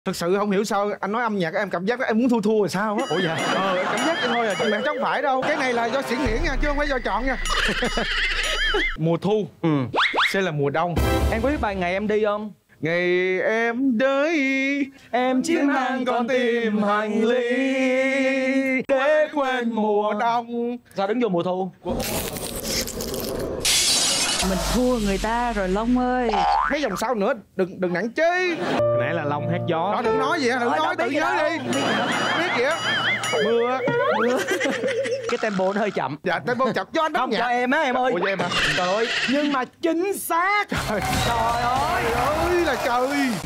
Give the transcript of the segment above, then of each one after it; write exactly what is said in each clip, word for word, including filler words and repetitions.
Thật sự không hiểu sao anh nói âm nhạc em cảm giác em muốn thua thua rồi sao á. Ủa dạ? Ờ cảm giác vậy thôi à, chứ mà không phải đâu. Cái này là do xỉn nghỉn nha chứ không phải do chọn nha. Mùa thu Ừ. sẽ là mùa đông. Em có biết bài Ngày Em Đi không? Ngày em đợi Em chỉ mang con tim hành ly để quên mùa đông. Sao đứng vô mùa thu? Mình thua người ta rồi Long ơi. Mấy dòng sau nữa đừng đừng nặng chí. Nãy là Long hát gió. Đó đừng nói gì đừng Ờ, nói tự nhớ đi. Biết gì á. Mưa Mưa. Cái tempo nó hơi chậm. dạ tới bông chọc cho anh Không nhạc. cho em á em ơi. Ủa cho em hả? Trời ơi, nhưng mà chính xác. Trời Trời ơi. ơi là trời.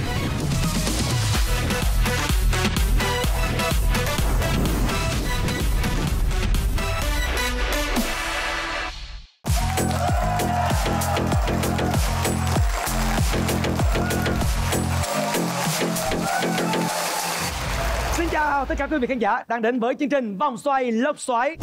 Xin chào tất cả quý vị khán giả đang đến với chương trình Vòng Xoay Lốc Xoáy.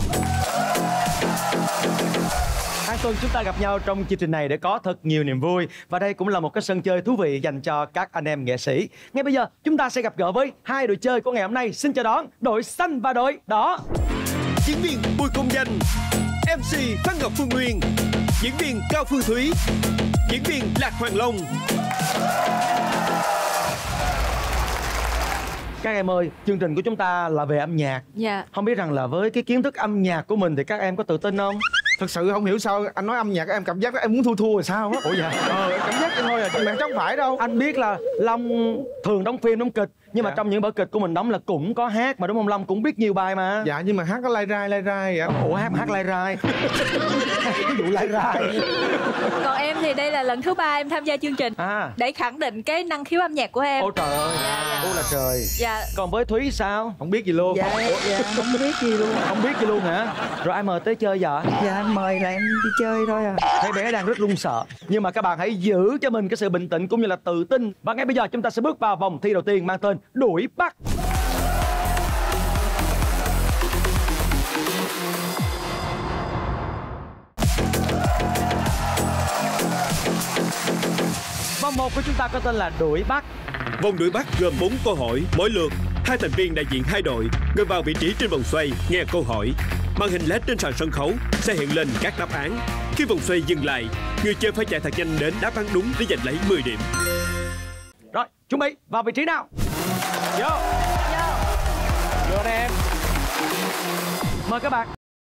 Hàng tuần chúng ta gặp nhau trong chương trình này để có thật nhiều niềm vui. Và đây cũng là một cái sân chơi thú vị dành cho các anh em nghệ sĩ. Ngay bây giờ chúng ta sẽ gặp gỡ với hai đội chơi của ngày hôm nay. Xin chào đón đội xanh và đội đỏ. Diễn viên Bùi Công Danh, em xê Phan Ngọc Phương Nguyên, diễn viên Cao Phương Thúy, diễn viên Lạc Hoàng Long. Các em ơi, chương trình của chúng ta là về âm nhạc. Dạ. Không biết rằng là với cái kiến thức âm nhạc của mình thì các em có tự tin không? Thật sự không hiểu sao anh nói âm nhạc em cảm giác em muốn thua thua rồi sao á. Ủa dạ? Ờ cảm giác vậy thôi à, chứ mà không phải đâu. Anh biết là Long thường đóng phim đóng kịch, nhưng mà Dạ. trong những vở kịch của mình đóng là cũng có hát mà đúng không? Long cũng biết nhiều bài mà. Dạ nhưng mà hát có lai rai lai rai vậy. Ủa hát hát lai rai. Ví dụ lai rai. Còn em thì đây là lần thứ ba em tham gia chương trình. À. Để khẳng định cái năng khiếu âm nhạc của em. Ôi trời ơi. Dạ, dạ. Ôi là trời. Dạ. Còn với Thúy sao? Không biết gì luôn. Dạ, dạ không biết gì luôn. Không biết gì luôn hả? Rồi ai mời tới chơi giờ? Dạ anh mời là em đi chơi thôi à. Thấy bé đang rất run sợ. Nhưng mà các bạn hãy giữ cho mình cái sự bình tĩnh cũng như là tự tin. Và ngay bây giờ chúng ta sẽ bước vào vòng thi đầu tiên mang tên Đuổi Bắt. Vòng một của chúng ta có tên là Đuổi Bắt. Vòng đuổi bắt gồm bốn câu hỏi mỗi lượt. Hai thành viên đại diện hai đội ngồi vào vị trí trên vòng xoay nghe câu hỏi. Màn hình led trên sàn sân khấu sẽ hiện lên các đáp án. Khi vòng xoay dừng lại, người chơi phải chạy thật nhanh đến đáp án đúng để giành lấy mười điểm. Rồi, chuẩn bị vào vị trí nào. Vô. Vô đây em. Mời các bạn.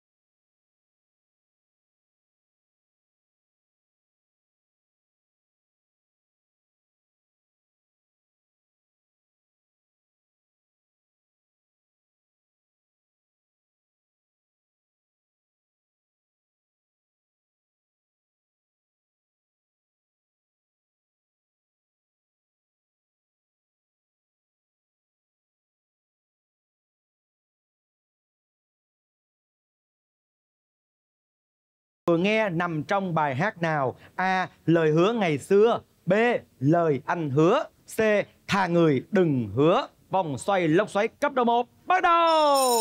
Vừa nghe nằm trong bài hát nào? A. Lời hứa ngày xưa. B. Lời anh hứa. C. Thà người đừng hứa. Vòng xoay lốc xoáy cấp độ một bắt đầu.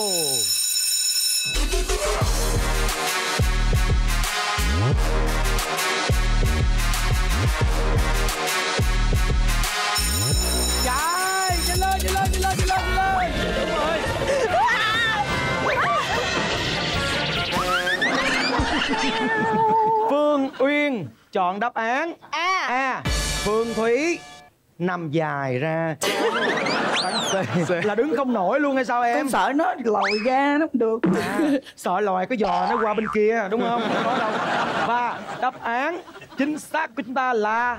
Chạy, chạy lên, chạy lên, chạy lên, chạy lên, chạy lên. Đúng rồi. Phương Uyên chọn đáp án A. A. Phương Thúy nằm dài ra. C. Là đứng không nổi luôn hay sao em? Em sợ nó lòi ra nó không được. À, sợ lòi cái giò nó qua bên kia đúng không? Không có đâu. Và đáp án chính xác của chúng ta là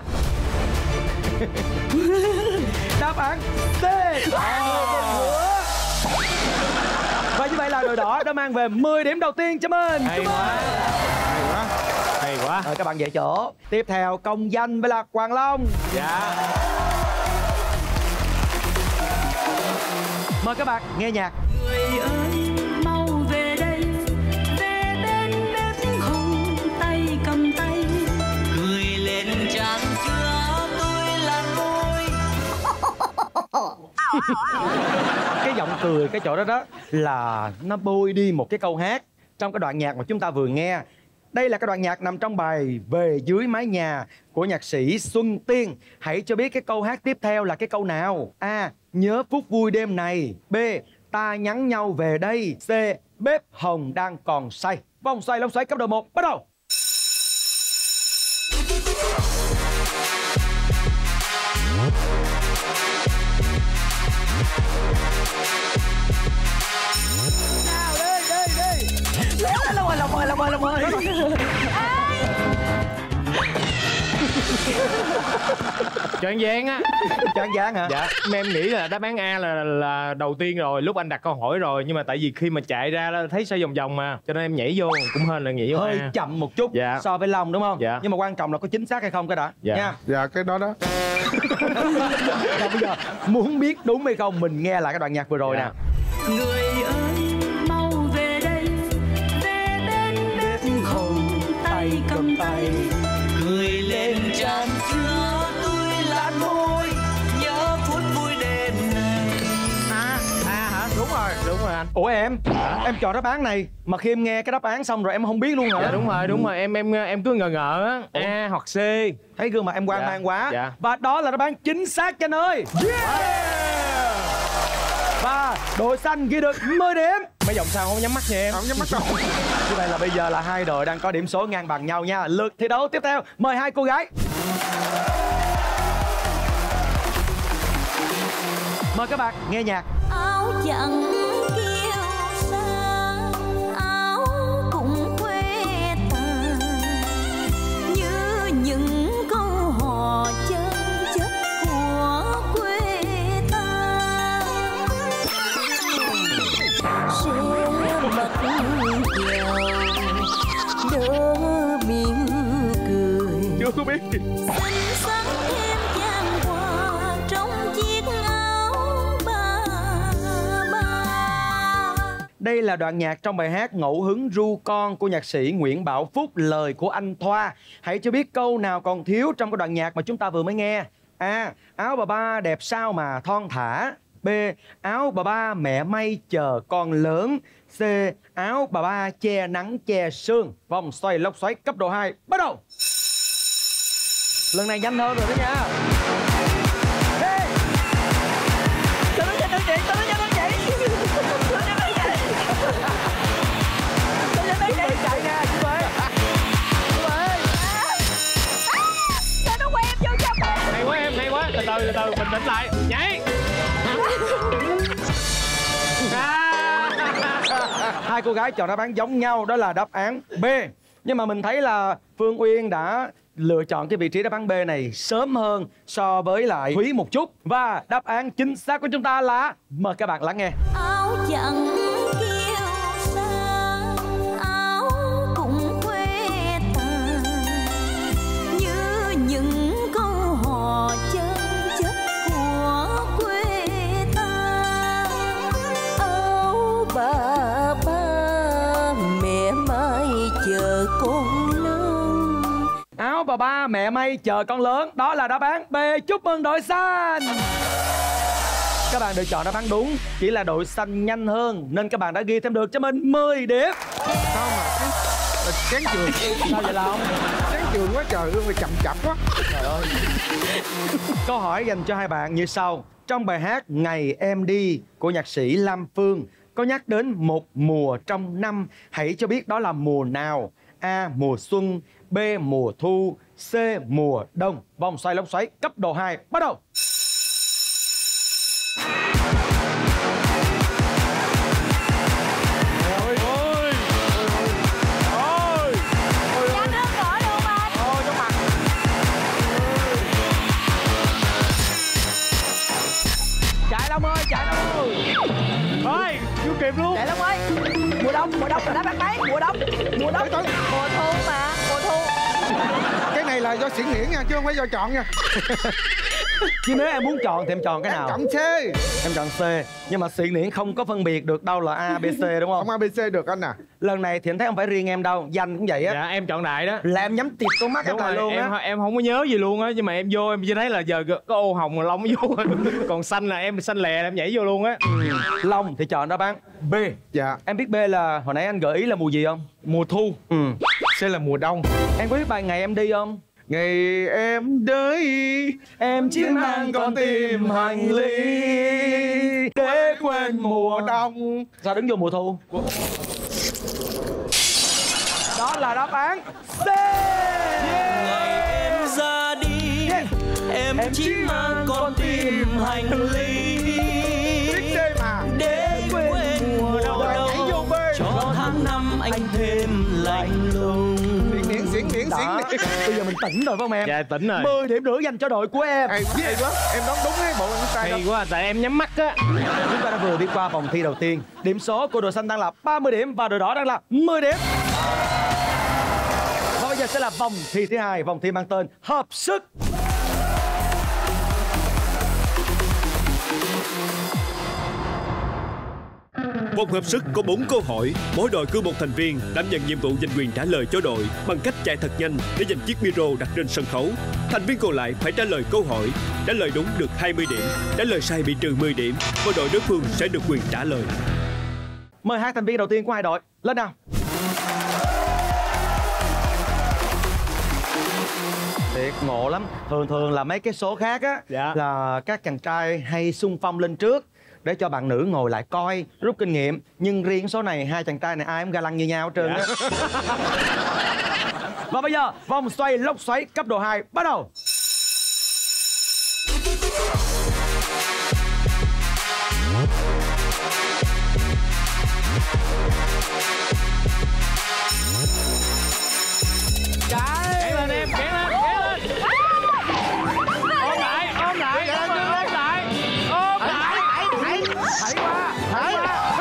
đáp án C. À. Và như vậy là đội đỏ đã mang về mười điểm đầu tiên cho mình. Hay Chúc quá. mừng. Hay quá. Hay quá. Rồi các bạn về chỗ. Tiếp theo Công Danh với Lạc Hoàng Long. Dạ. Mời các bạn nghe nhạc. Người ơi mau về đây, về bên bếp hồng tay cầm tay, cười lên tràn chứa tôi là tôi. Cái giọng cười cái chỗ đó đó là nó bôi đi một cái câu hát trong cái đoạn nhạc mà chúng ta vừa nghe. Đây là cái đoạn nhạc nằm trong bài Về Dưới Mái Nhà của nhạc sĩ Xuân Tiên. Hãy cho biết cái câu hát tiếp theo là cái câu nào? A. nhớ phút vui đêm này. B. Ta nhắn nhau về đây. C. Bếp hồng đang còn say. Vòng xoay lốc xoáy cấp độ một bắt đầu. Nào đi đi đi. Lòng ơi, lòng ơi, lòng ơi, lòng ơi. Choáng váng á. Choáng váng hả? Dạ, em nghĩ là đáp án A là là đầu tiên rồi, lúc anh đặt câu hỏi rồi, nhưng mà tại vì khi mà chạy ra là thấy xoay vòng vòng mà, cho nên em nhảy vô, cũng hên là nhảy vô Hơi A. chậm một chút Dạ. so với Long đúng không? Dạ. Nhưng mà quan trọng là có chính xác hay không cái đã. Dạ. Nha. Dạ cái đó đó. Và bây giờ muốn biết đúng hay không mình nghe lại cái đoạn nhạc vừa rồi Dạ. nè. Người ơi mau về đây, về bên bếp hồng tay cầm tay, cười lên tràn chứa tôi làn môi, nhớ phút vui đêm này. À, à hả? Đúng rồi, đúng rồi anh. Ủa em, em chọn đáp án này mà khi em nghe cái đáp án xong rồi em không biết luôn hả? Dạ đúng rồi, đúng rồi, em em em cứ ngờ ngờ á, A hoặc C. Thấy gương mặt em hoang Dạ. mang quá. Dạ. Và đó là đáp án chính xác cho anh ơi. Yeah! Và đội xanh ghi được mười điểm. Mấy vòng sau không nhắm mắt nha em. Không nhắm mắt đâu. Như vậy là bây giờ là hai đội đang có điểm số ngang bằng nhau nha. Lượt thi đấu tiếp theo, mời hai cô gái. Mời các bạn nghe nhạc. Áo chẳng kiêu sa, áo cũng quê ta, như những câu hò chân chất của quê ta. Sẽ mặt dẻo đỡ miệng cười, Chưa có biết. xinh xắn thêm chan hòa trong chiếc áo ba ba. Đây là đoạn nhạc trong bài hát Ngẫu hứng ru con của nhạc sĩ Nguyễn Bảo Phúc, lời của anh Thoa. Hãy cho biết câu nào còn thiếu trong cái đoạn nhạc mà chúng ta vừa mới nghe. A. Áo bà ba đẹp sao mà thon thả. B. Áo bà ba mẹ may chờ con lớn. C. Áo bà ba che nắng che sương. Vòng xoay lốc xoáy cấp độ hai bắt đầu. Lần này nhanh hơn rồi đó nha. Hey! Tự nó nhanh hơn chị, tự nó nhanh hơn chị. Tự nó nhanh hơn chị. Tự nó nhanh hơn chị. Chạy nha, chú ơi. Chú ơi. Sao nó quay em vô trong đây? Hay quá em, hay quá. Từ từ, từ từ, bình tĩnh lại. Nhảy. Hai cô gái chọn đáp án giống nhau, đó là đáp án B. Nhưng mà mình thấy là Phương Uyên đã lựa chọn cái vị trí đáp án B này sớm hơn so với lại Thúy một chút. Và đáp án chính xác của chúng ta là, mời các bạn lắng nghe. Áo chẳng kiêu sa, áo cũng quê ta, như những câu hò chân chất của quê ta. Áo bà ba mẹ mai chờ con lớn. Áo bà ba mẹ may chờ con lớn, đó là đáp án B. Chúc mừng đội xanh. Các bạn được chọn đáp án đúng, chỉ là đội xanh nhanh hơn nên các bạn đã ghi thêm được cho mình mười điểm. Sao mà cái là chán trường. Sao vậy Long? Chán trường quá trời ơi, chậm chậm quá. Trời ơi. Câu hỏi dành cho hai bạn như sau. Trong bài hát Ngày Em Đi của nhạc sĩ Lam Phương có nhắc đến một mùa trong năm. Hãy cho biết đó là mùa nào. A. Mùa xuân. B. Mùa thu. C. Mùa đông. Vòng xoay lốc xoáy cấp độ hai bắt đầu. Ôi, ôi, ôi, ôi. Nhanh hơn nữa được không anh? Ôi, trong mặt. Chạy Long ơi, chạy Long ơi. Ôi, chưa kịp luôn. Để Long ơi. Mùa đông, mùa đông là đáp án mấy? Mùa đông, mùa đông. Tới tới. Mùa thu mà, mùa thu. Cái này là do xỉn nghiễn nha, chứ không phải do chọn nha. Chứ nếu em muốn chọn thì em chọn cái Em nào? chọn C. Em chọn C. Nhưng mà xị niễn không có phân biệt được đâu là A, B, C đúng không? Không a bê xê được anh à. Lần này thì anh thấy không phải riêng em đâu, danh cũng vậy á. Dạ, em chọn đại đó. Là em nhắm tịt con mắt em Đúng lại rồi, luôn em á. em không có nhớ gì luôn á, nhưng mà em vô em chỉ thấy là giờ có ô hồng lông vô còn xanh là em xanh lè là em nhảy vô luôn á. Long thì chọn đáp án B. Dạ. Em biết B là hồi nãy anh gợi ý là mùa gì không? Mùa thu. Ừ. C là mùa đông. Em có biết bài Ngày Em Đi không? Ngày em đợi Em chỉ mang con tim hành ly để quên mùa đông. Sao đứng vô mùa thu? Đó là đáp án C. Ngày em ra đi, em, em chỉ mang con tim hành ly mà. để quên mùa đông, cho tháng năm anh thêm lạnh lùng. Diễn diễn diễn diễn diễn. Bây giờ mình tỉnh rồi phải không em? Dạ tỉnh rồi. mười điểm nữa dành cho đội của em. Hay hay quá, em đoán đúng ấy, bộ em sai đâu. Hay quá, tại em nhắm mắt á. Chúng ta đã vừa đi qua vòng thi đầu tiên. Điểm số của đội xanh đang là ba mươi điểm và đội đỏ đang là mười điểm. Và bây giờ sẽ là vòng thi thứ hai, vòng thi mang tên hợp sức. Vòng hợp sức có bốn câu hỏi, mỗi đội cử một thành viên đảm nhận nhiệm vụ giành quyền trả lời cho đội bằng cách chạy thật nhanh để giành chiếc micro đặt trên sân khấu. Thành viên còn lại phải trả lời câu hỏi, trả lời đúng được hai mươi điểm, trả lời sai bị trừ mười điểm và đội đối phương sẽ được quyền trả lời. Mời hai thành viên đầu tiên của hai đội lên nào. Thiệt ngộ lắm. Thường thường là mấy cái số khác á, dạ. là các chàng trai hay xung phong lên trước để cho bạn nữ ngồi lại coi, rút kinh nghiệm. Nhưng riêng số này hai chàng trai này ai cũng ga lăng như nhau hết trơn á. Dạ. Và bây giờ vòng xoay lốc xoáy cấp độ hai bắt đầu. Kéo lên em, kéo lên, kéo lên. Ôm lại, ôm lại, ôm lại, ôm lại. Thảy qua, thảy qua.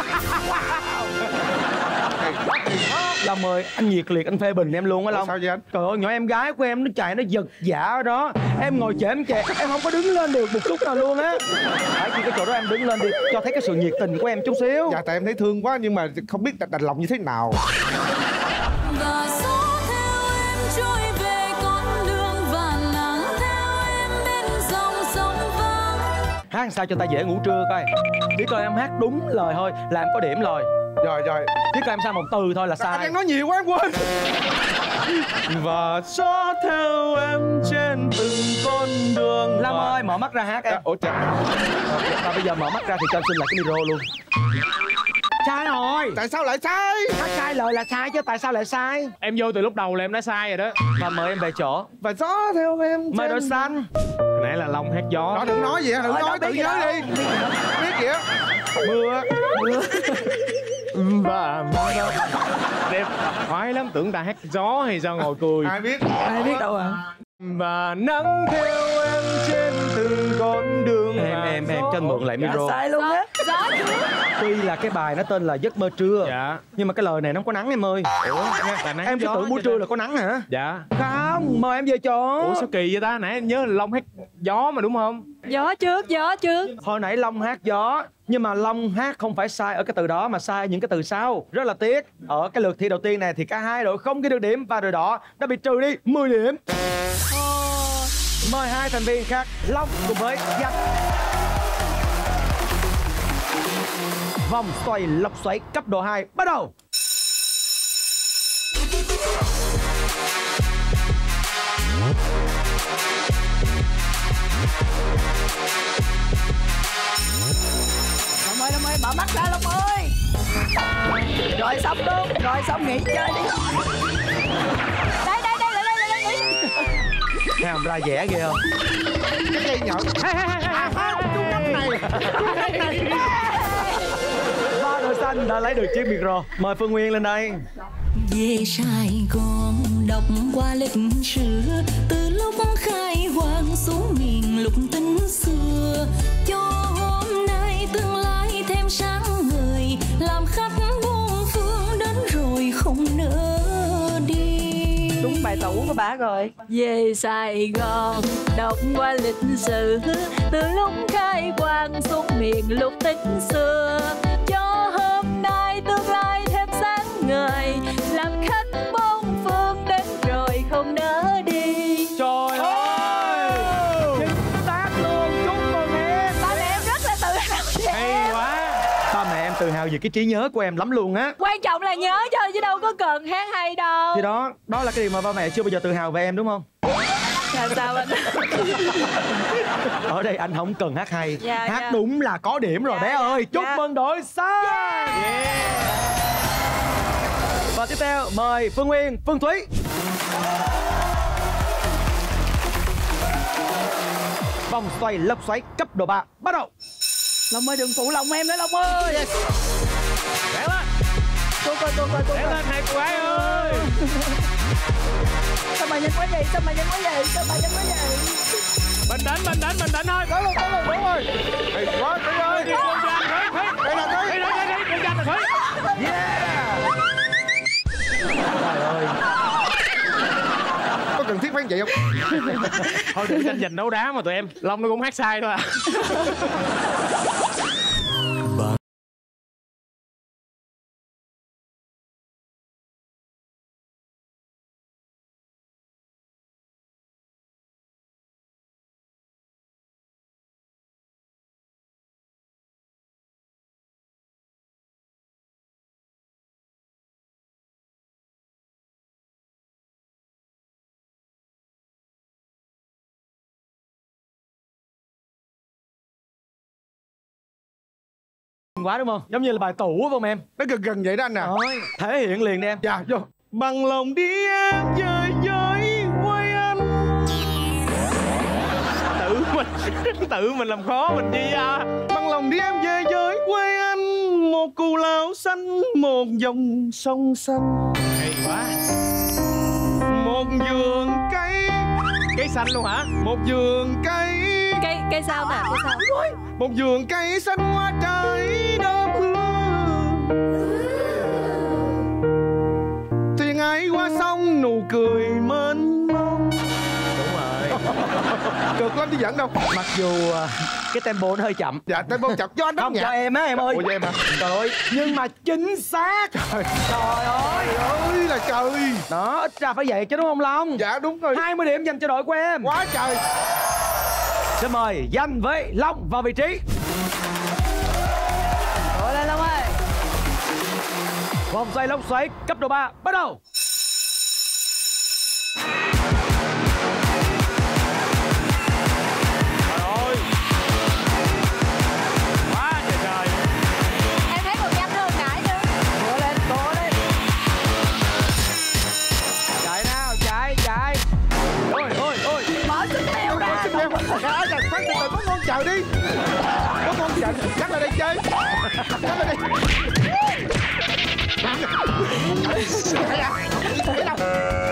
Long ơi, anh nhiệt liệt anh phê bình em luôn á Long. Sao vậy anh? Trời ơi, nhỏ em gái của em nó chạy nó giật dạ ở đó. Em ngồi chệ em chệ, em không có đứng lên được một chút nào luôn á. Phải chi cái chỗ đó em đứng lên đi, cho thấy cái sự nhiệt tình của em chút xíu. Dạ tại em thấy thương quá nhưng mà không biết đành lòng như thế nào. Và gió theo em trôi về con đường và nắng theo em bên dòng sông vắng. Hát làm sao cho ta dễ ngủ trưa coi. Chỉ cần em hát đúng lời thôi là em có điểm rồi. Rồi rồi. Chỉ cần em sai một từ thôi là Anh sai. đang nói nhiều quá em quên. Và gió theo em trên từng con đường. Long ơi, mở mắt ra hát em. À, ủa trời. Và bây giờ mở mắt ra thì cho anh xin lại cái micro luôn. Sai rồi. Tại sao lại sai? Hát sai lời là sai chứ tại sao lại sai? Em vô từ lúc đầu là em đã sai rồi đó. Và mời em về chỗ. Và gió theo em trên... Mời đội xanh. Hồi nãy là Long hát gió. Đó đừng nói gì, đừng Ờ, nói đâu tự biết nhớ gì đi. Biết kìa. Mưa. Mưa. Và đẹp khoái lắm, tưởng ta hát gió hay sao ngồi cười. Ai biết? Ai biết đâu à. Và nắng theo em trên từng con đường. Em em em cho anh mượn lại micro. Sai luôn á. Gió trước. Tuy là cái bài nó tên là Giấc mơ trưa. Dạ. Nhưng mà cái lời này nó không có nắng em ơi. Ủa là nắng Em cứ gió tưởng buổi cho trưa nên- là có nắng hả? Dạ. Không, mời em về chỗ. Ủa sao kỳ vậy ta? Nãy anh nhớ là Long hát gió mà đúng không? Gió trước, gió trước. Hồi nãy Long hát gió, nhưng mà Long hát không phải sai ở cái từ đó mà sai những cái từ sau. Rất là tiếc. Ở cái lượt thi đầu tiên này thì cả hai đội không ghi được điểm và đội đỏ đã bị trừ đi mười điểm. Mời hai thành viên khác Long cùng với Danh. Vòng xoay lốc xoáy cấp độ hai bắt đầu. Long ơi, Long ơi, mở mắt ra Long ơi. Rồi xong luôn, rồi xong nghỉ chơi đi. Đây đây đây lại đây lại đây. Thấy không, ra vẻ ghê không? Cái dây nhọn. Trung cấp này, trung cấp này. Và đội xanh đã lấy được chiếc micro. Mời Phương Nguyên lên đây. Về Sài Gòn đọc qua lịch sử, từ lúc khai hoang xuống miền lục tính xưa, cho hôm nay tương lai thêm sáng ngời, làm khách muôn phương đến rồi không nỡ đi. Đúng bài tủ của bà rồi. Về Sài Gòn đọc qua lịch sử, từ lúc khai quang xuống miền lục tính xưa, cho hôm nay tương lai thêm sáng ngời, làm khách bốn phương đến rồi không nỡ đi. Trời ơi, chính xác luôn, chúc mừng em. Ba mẹ em rất là tự hào về Hay em. quá. Ba mẹ em tự hào về cái trí nhớ của em lắm luôn á. Quan trọng là nhớ cho chứ đâu có cần hát hay đâu. Thì đó, đó là cái điều mà ba mẹ chưa bao giờ tự hào về em đúng không? Là sao anh? Ở đây anh không cần hát hay. Dạ, Hát dạ. đúng là có điểm rồi Dạ, bé dạ, ơi. Chúc dạ. mừng đội xanh. Yeah. Và tiếp theo mời Phương Nguyên, Phương Thúy. Vòng xoay lốc xoáy cấp độ ba bắt đầu. Long ơi đừng phụ lòng em nữa Long ơi. Đẻ lên. Cô coi cô coi cô Đẻ coi. lên hai cô gái ơi. Sao mà nhanh quá vậy? Sao mà nhanh quá vậy? Sao mà nhanh quá vậy? Bình tĩnh, bình tĩnh, bình tĩnh thôi. Đó luôn, đó luôn, đúng rồi. Hay quá, Thúy ơi. Đi con ra Thúy, Thúy. Đây là Thúy. Đi, đi, đi, đi, con ra Thúy. Yeah. Trời ơi. Có cần thiết phải vậy không? Thôi đừng tranh giành đấu đá mà tụi em. Long nó cũng hát sai thôi à. Quá đúng không? Giống như là bài tủ phải không em? Nó gần gần vậy đó anh nè. Rồi, thể hiện liền đi em. Dạ, vô. Bằng lòng đi em chơi với quê anh. Tự mình, tự mình làm khó mình chi à. Bằng lòng đi em về với quê anh. Một cù lao xanh, một dòng sông xanh, Hay quá. một vườn cây. Cây xanh luôn hả? Một vườn cây. Cây cây sao nè? Cây sao? Một vườn cây xanh hoa trái đơm hương. Thuyền ấy qua sông nụ cười mênh mông. Đúng rồi. Cực lắm chứ giỡn đâu. Mặc dù à, cái tempo nó hơi chậm. Dạ, tay bông chọc cho anh đóng Không cho nhạc. em á em ơi. Ủa cho em hả? Trời ơi, nhưng mà chính xác. Trời, trời ơi. Trời ơi là trời. Đó, ít ra phải vậy chứ đúng không Long? Dạ đúng rồi. hai mươi điểm dành cho đội của em. Quá trời. Xin mời Danh với Long vào vị trí. Rồi lên Long ơi. Vòng xoay lốc xoáy cấp độ ba bắt đầu. Trời ơi. Quá trời trời. Em thấy còn nhanh hơn nãy nữa. Cố lên, cố lên. Chạy nào, chạy, chạy. Ôi, ôi, ôi. Bỏ sức leo ra. Xin em. Dạ, dạ, phát từ từ có con chờ đi. Có con chờ. Cắt lại đây chơi. Cắt lại đây. Thấy à? Thấy đâu?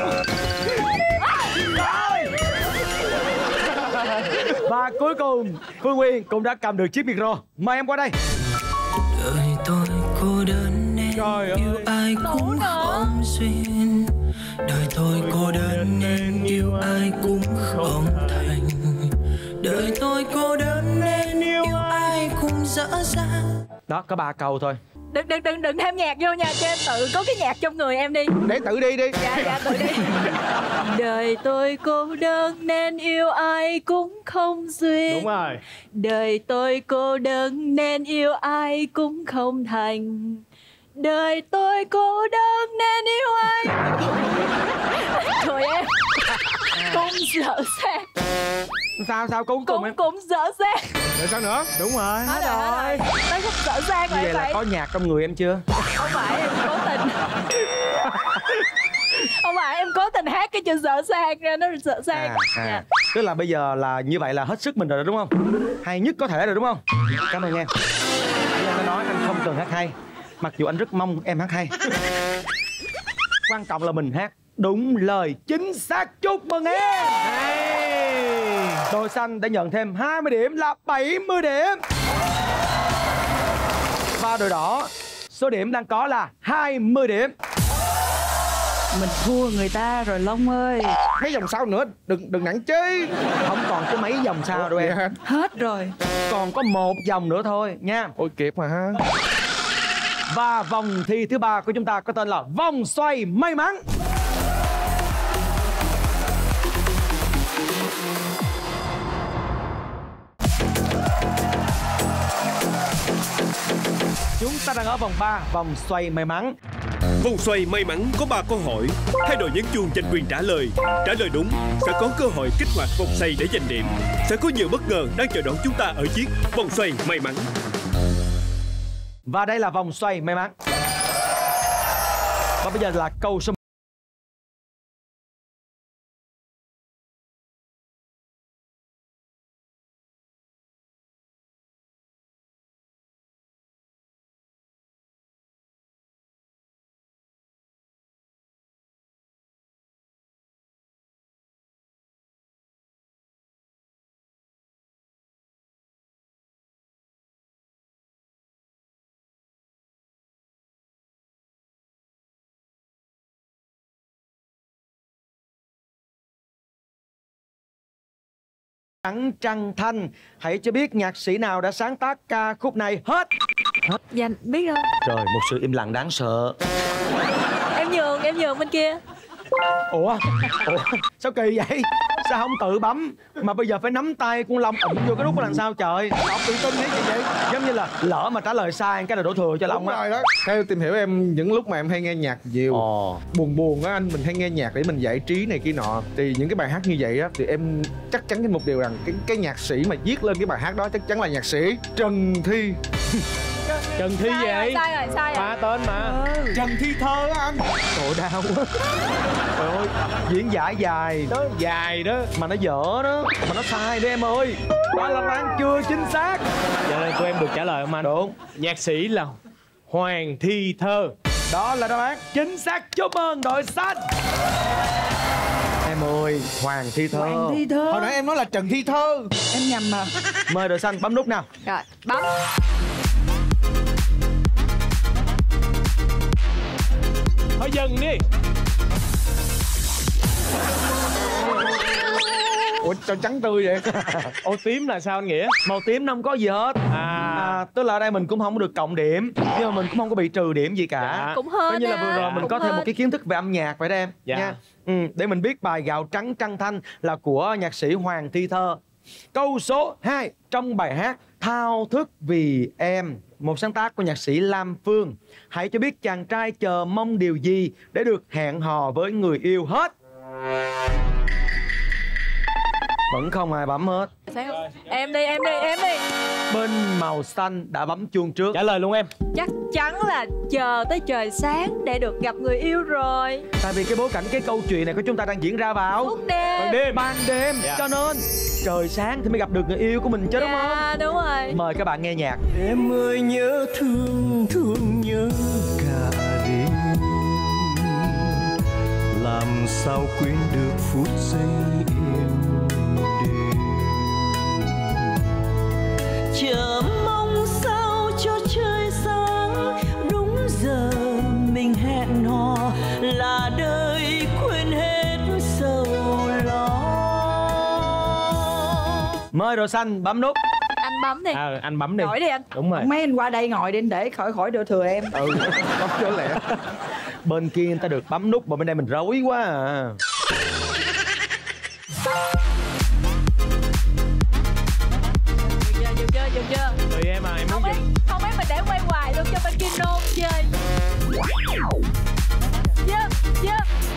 Và cuối cùng, Phương Nguyên cũng đã cầm được chiếc micro. Mời em qua đây. Đời tôi cô đơn nên Trời ơi. yêu ai cũng không duyên. Đời tôi cô đơn nên yêu ai cũng không thành. Đời tôi cô đơn nên yêu ai cũng dở dang. Đó, có ba câu thôi. Đừng đừng đừng đừng thêm nhạc vô nha, cho em tự có cái nhạc trong người em đi. Để tự đi đi. Dạ dạ tự đi. Đời tôi cô đơn nên yêu ai cũng không duyên. Đúng rồi. Đời tôi cô đơn nên yêu ai cũng không thành. Đời tôi cô đơn nên yêu ai. Rồi em cũng dở sang. Sao, sao, cũng cùng Cũng em. cũng dở sang. Rồi sao nữa? Đúng rồi. Hết rồi, hết rồi. Tới khúc dở sang Như rồi vậy em là phải. có nhạc trong người em chưa? Không phải em cố tình. Không phải em cố tình hát cái chữ dở sang ra nó dở sang. À, à. Dạ. Tức là bây giờ là như vậy là hết sức mình rồi đó, đúng không? Hay nhất có thể rồi đúng không? Cảm ơn em. Anh đã nói anh không cần hát hay, mặc dù anh rất mong em hát hay. Quan trọng là mình hát đúng lời chính xác. Chúc mừng em. Đội xanh đã nhận thêm hai mươi điểm là bảy mươi điểm. Và đội đỏ số điểm đang có là hai mươi điểm. Mình thua người ta rồi Long ơi. Mấy vòng sau nữa đừng đừng nặng chứ. Không còn có mấy vòng sau đâu em. Dạ. Hết rồi. Còn có một vòng nữa thôi nha. Ôi kịp mà ha. Và vòng thi thứ ba của chúng ta có tên là vòng xoay may mắn. Chúng ta đang ở vòng ba, vòng xoay may mắn. Vòng xoay may mắn có ba câu hỏi. Hai đội nhấn chuông giành quyền trả lời. Trả lời đúng sẽ có cơ hội kích hoạt vòng xoay để giành điểm. Sẽ có nhiều bất ngờ đang chờ đón chúng ta ở chiếc vòng xoay may mắn. Và đây là vòng xoay may mắn. Và bây giờ là câu số Trắng Trăng Thanh. Hãy cho biết nhạc sĩ nào đã sáng tác ca khúc này. Hết. Hết. Dạ biết không? Rồi, một sự im lặng đáng sợ. Em nhường, em nhường bên kia. Ủa? Ủa? Sao kỳ vậy? Sao không tự bấm mà bây giờ phải nắm tay con Long ụm vô cái nút làm sao trời? Không tự tin thế gì vậy? Giống như là lỡ mà trả lời sai cái là đổ thừa cho Long á. Rồi đó. Theo tìm hiểu em, những lúc mà em hay nghe nhạc nhiều Ồ. buồn buồn á anh, mình hay nghe nhạc để mình giải trí này kia nọ, thì những cái bài hát như vậy á thì em chắc chắn cái một điều rằng cái cái nhạc sĩ mà viết lên cái bài hát đó chắc chắn là nhạc sĩ Trần Thi. Trần Thi Sai vậy? rồi, sai rồi, sai rồi. Phá tên mà. Ừ. Trần Thi Thơ á anh. Trời đau quá. Trời ơi, diễn giải dài Đó dài đó. mà nó dở đó, mà nó sai đó em ơi. Đó là đoán chưa chính xác. Cho nên tụi em được trả lời không anh? Đúng. Nhạc sĩ là Hoàng Thi Thơ. Đó là đáp án chính xác. Chúc mừng đội xanh. Em ơi, Hoàng Thi Thơ. Hoàng Thi Thơ. Hồi nãy em nói là Trần Thi Thơ. Em nhầm mà. Mời đội xanh bấm nút nào. Rồi, bấm. Thôi dừng đi. Ủa sao trắng tươi vậy? Ô tím là sao anh Nghĩa? Màu tím nó không có gì hết. À, À, tức là ở đây mình cũng không có được cộng điểm, nhưng mà mình cũng không có bị trừ điểm gì cả. Dạ. Cũng hên Coi như là vừa rồi á, mình cũng có thêm một hên. cái kiến thức về âm nhạc vậy đó em. Dạ. Nha. Ừ, để mình biết bài Gạo Trắng Trăng Thanh là của nhạc sĩ Hoàng Thi Thơ. Câu số hai trong bài hát Thao Thức Vì Em, một sáng tác của nhạc sĩ Lam Phương. Hãy cho biết chàng trai chờ mong điều gì để được hẹn hò với người yêu. Hết. Vẫn không ai bấm hết. Em đi, em đi, em đi. Bên màu xanh đã bấm chuông trước. trả lời luôn em. Chắc chắn là chờ tới trời sáng để được gặp người yêu rồi. Tại vì cái bối cảnh cái câu chuyện này của chúng ta đang diễn ra vào Suốt đêm. ban đêm, ban đêm. Dạ. Cho nên trời sáng thì mới gặp được người yêu của mình chứ, đúng không? Dạ, đúng rồi. Mời các bạn nghe nhạc. Em ơi nhớ thương, thương nhớ cả đêm. Làm sao quên được phút giây êm đềm. Chờ mong sao cho trời sáng, đúng giờ mình hẹn hò, là đời quên hết sầu lo. Mời đội xanh bấm nút. Anh bấm đi. À, anh bấm đi. Đổi đi anh. Đúng rồi. Mấy anh qua đây ngồi đi để khỏi khỏi đưa thừa em. Ừ, bấm cho lẹ. Bên kia người ta được bấm nút mà bên đây mình rối quá à. Dừng chưa, dừng chưa. Tùy em à, em muốn Không ấy, dừng. không ấy mình để quay hoài luôn cho bên kia nôn chơi. Dừng, dừng.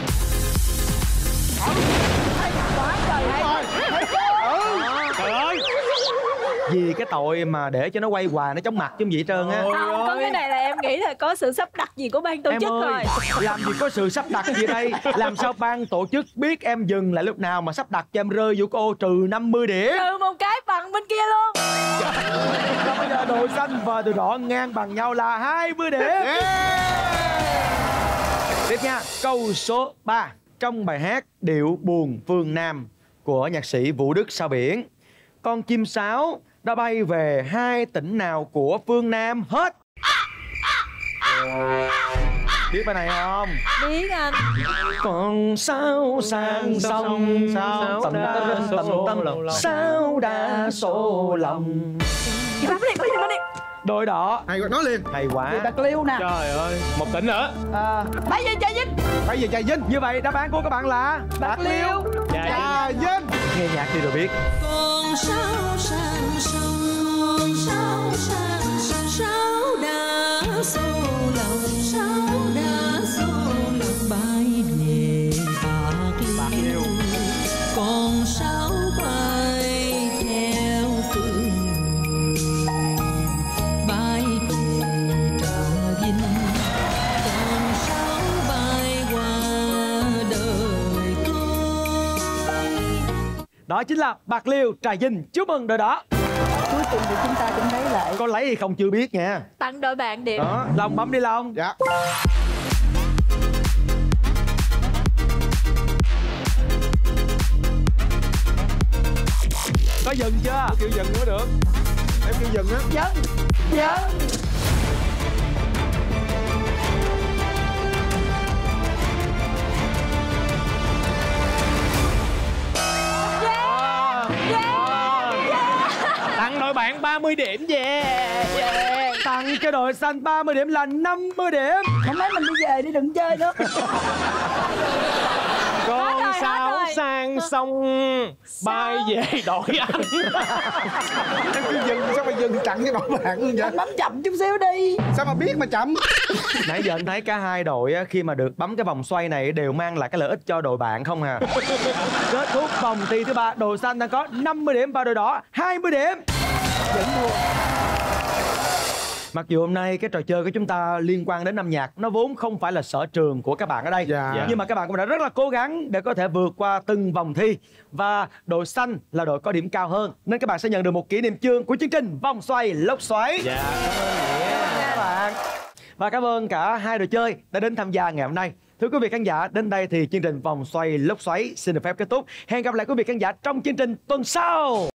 Hay quá trời hay. Trời ơi. Vì cái tội mà để cho nó quay hoài nó chóng mặt chứ gì hết trơn á. Không, có cái này là em nghĩ là có sự sắp đặt gì của ban tổ Em chức ơi, rồi. làm gì có sự sắp đặt gì đây. Làm sao ban tổ chức biết em dừng lại lúc nào mà sắp đặt cho em rơi vô cô trừ năm mươi điểm. Trừ một cái bằng bên kia luôn. Và bây giờ đội xanh và đội đỏ ngang bằng nhau là hai mươi điểm. Tiếp nha, câu số ba trong bài hát Điệu Buồn Phương Nam của nhạc sĩ Vũ Đức Sao Biển. Con chim sáo đã bay về hai tỉnh nào của phương Nam? Hết. Biết bài này không? Biết anh. Con sao sang sông sao tầm tầm tầm tầm sao đã xô lòng. Chị bấm đi, bấm đi, bấm đi. Đội đỏ Hay quá, nói liền. hay quá. Bạc Liêu nè. Trời ơi, một tỉnh nữa. À, Bây giờ chơi dính. Bây giờ Trà Vinh. Như vậy đáp án của các bạn là Bạc Liêu. Dạ. Trà Vinh. nghe nhạc đi rồi biết. Con sao sang sông, sao sang sông, sao đã xô lòng, sao đã xô đó chính là Bạc Liêu, Trà Vinh. Chúc mừng đội đỏ. Cuối cùng thì chúng ta cũng lấy lại. Có lấy hay không chưa biết nha. Tặng đội bạn điểm. Đó, Long bấm đi Long. Dạ. Có dừng chưa? Kêu dừng mới được. Em kêu dừng á. Dừng. Dừng. Tặng đội bạn ba mươi điểm. Yeah, yeah. Tặng cho đội xanh ba mươi điểm là năm mươi điểm. Không nói mình đi về đi, đừng chơi nữa. Con rồi, sao hết rồi. sang sông bay về đội anh. Em kêu dừng, sao mà dừng tặng cái đội bạn luôn vậy? Anh bấm chậm chút xíu đi. Sao mà biết mà chậm? Nãy giờ anh thấy cả hai đội á, khi mà được bấm cái vòng xoay này đều mang lại cái lợi ích cho đội bạn không à. Kết thúc vòng thi thứ ba, đội xanh đang có năm mươi điểm và đội đỏ hai mươi điểm. Vẫn thua. Mặc dù hôm nay cái trò chơi của chúng ta liên quan đến âm nhạc, nó vốn không phải là sở trường của các bạn ở đây. Dạ. Nhưng mà các bạn cũng đã rất là cố gắng để có thể vượt qua từng vòng thi. Và đội xanh là đội có điểm cao hơn, nên các bạn sẽ nhận được một kỷ niệm chương của chương trình Vòng Xoay Lốc Xoáy. Dạ. Các bạn. Và cảm ơn cả hai đội chơi đã đến tham gia ngày hôm nay. Thưa quý vị khán giả, đến đây thì chương trình Vòng Xoay Lốc Xoáy xin được phép kết thúc. Hẹn gặp lại quý vị khán giả trong chương trình tuần sau.